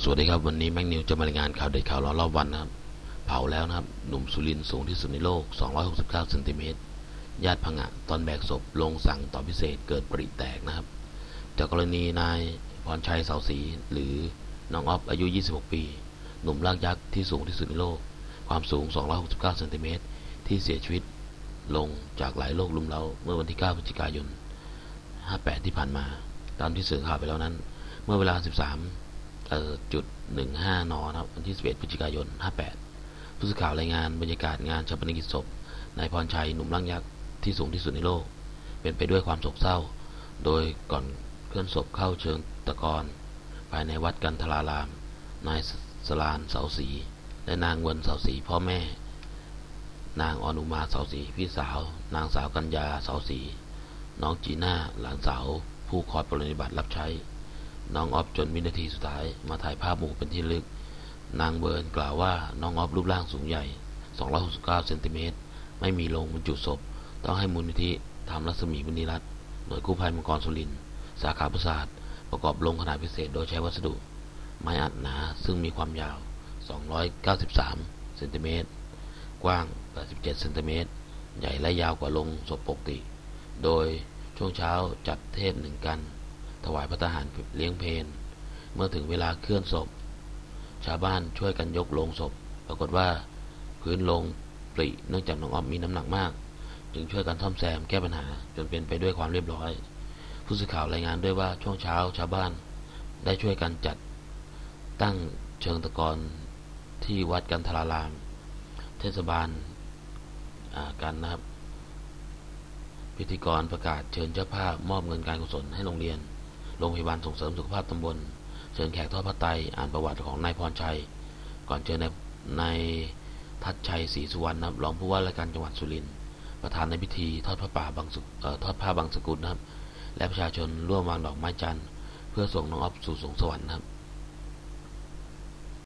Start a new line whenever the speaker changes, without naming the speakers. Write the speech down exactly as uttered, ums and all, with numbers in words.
วัสดีครับวันนี้แม็กนิวจะมารายงานข่าวเด็ดข่าวร้อนรอบวันนะครับเผาแล้วนะครับหนุ่มสุรินทร์สูงที่สุดในโลกสองร้อยหกสิบเก้าเซนติเมตรญาติพังงะตอนแบกศพลงสั่งต่อพิเศษเกิดปริแตกนะครับจากกรณีนายพรชัยเสาศรีหรือน้องออฟอายุยี่สิบหกปีหนุ่มร่างยักษ์ที่สูงที่สุดในโลกความสูงสองร้อยหกสิบเก้าเซนติเมตรที่เสียชีวิตลงจากหลายโรคลุมเร้าเมื่อวันที่เก้าพฤศจิกายนห้าสิบแปดที่ผ่านมาตามที่สื่อข่าวไปแล้วนั้นเมื่อเวลาสิบสามจุดหนึ่งห้านนะครับวันที่สิบเอ็ดพฤศจิกายนห้าสิบแปดผู้สื่อข่าวรายงานบรรยากาศงานชาปนกิจศพนายพรชัยหนุ่มร่างยักษ์ที่สูงที่สุดในโลกเป็นไปด้วยความโศกเศร้าโดยก่อนเคลื่อนศพเข้าเชิงตะกอนภายในวัดกันทรารามนายสลานเสาศรีและนางเวินเสาศรีพ่อแม่นางอนุมาเสาศรีพี่สาวนางสาวกัญญาเสาศรีน้องจีน่าหลานสาวผู้คอยปฏิบัติรับใช้น้องออฟจนวินาทีสุดท้ายมาถ่ายภาพหมู่เป็นที่ลึกนางเบิร์นกล่าวว่าน้องออฟรูปร่างสูงใหญ่สองร้อยหกสิบเก้าเซนติเมตรไม่มีโลงบรรจุศพต้องให้มูลนิธิทำรัศมีมณีรัตน์หน่วยกู้ภัยมังกรสุรินทร์สาขาประสาทประกอบโลงขนาดพิเศษโดยใช้วัสดุไม้อัดหนาซึ่งมีความยาวสองร้อยเก้าสิบสามเซนติเมตรกว้างแปดสิบเจ็ดเซนติเมตรใหญ่และยาวกว่าโลงศพปกติโดยช่วงเช้าจัดเทศหนึ่งกันถวายพระทหารเลี้ยงเพลเมื่อถึงเวลาเคลื่อนศพชาวบ้านช่วยกันยกโลงศพปรากฏว่าพื้นโลงปริเนื่องจากน้องออฟมีน้ำหนักมากจึงช่วยกันซ่อมแซมแก้ปัญหาจนเป็นไปด้วยความเรียบร้อยผู้สื่อข่าวรายงานด้วยว่าช่วงเช้าชาวบ้านได้ช่วยกันจัดตั้งเชิงตะกอนที่วัดกันทรารามเทศบาลกันนะครับพิธีกรประกาศเชิญเจ้าภาพมอบเงินการกุศลให้โรงเรียนโรงพยาบาลส่งเสริมสุขภาพตำบลเชิญแขกทอดพระไตรอ่านประวัติของนายพรชัยก่อนเชิญนายทัชชัยศรีสุวรรณรองผู้ว่าราชการจังหวัดสุรินทร์ประธานในพิธีทอดพระป่าบางสุทอดผ้าบางสกุลนะครับและประชาชนร่วมวางดอกไม้จันทร์เพื่อส่งน้องออฟสู่สวงสวรรค์นะครับ